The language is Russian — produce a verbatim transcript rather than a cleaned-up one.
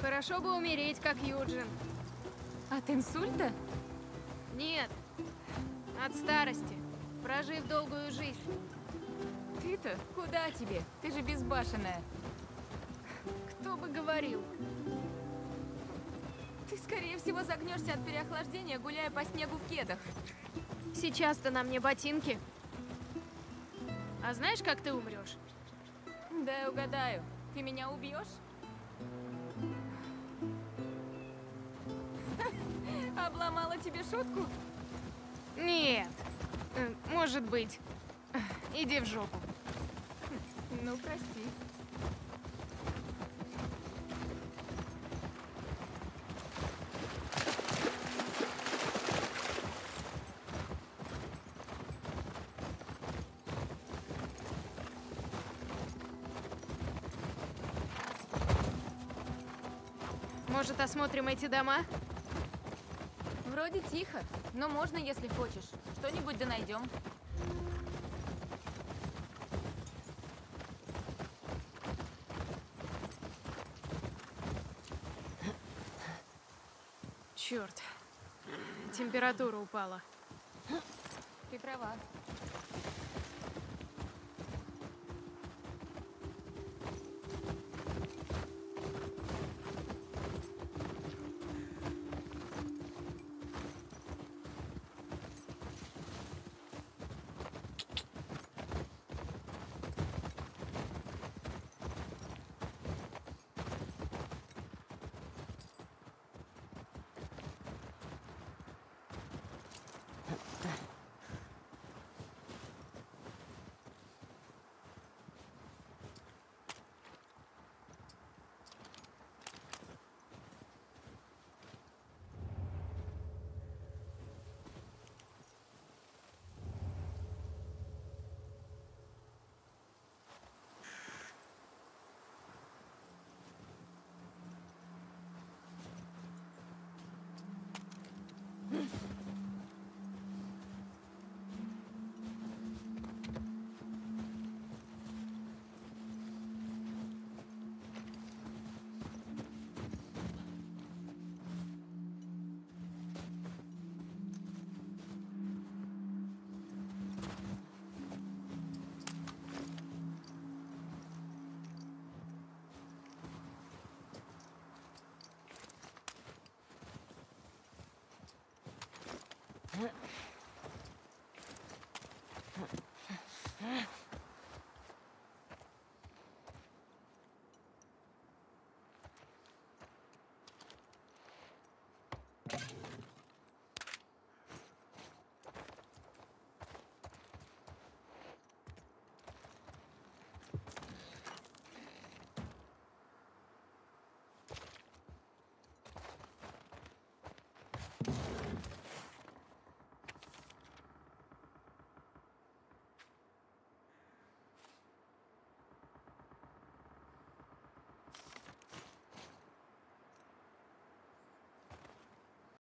Хорошо бы умереть, как Юджин. От инсульта? Нет, от старости, прожив долгую жизнь. Ты-то? Куда тебе? Ты же безбашенная. Кто бы говорил? Ты, скорее всего, загнешься от переохлаждения, гуляя по снегу в кедах. Сейчас-то на мне ботинки. А знаешь, как ты умрешь? Да, угадаю. Ты меня убьешь? Обломала тебе шутку? Нет. Э, Может быть. Иди в жопу. Ну, прости. Может, осмотрим эти дома? Вроде тихо, но можно, если хочешь. Что-нибудь да найдем. Черт. Температура упала. Ты права.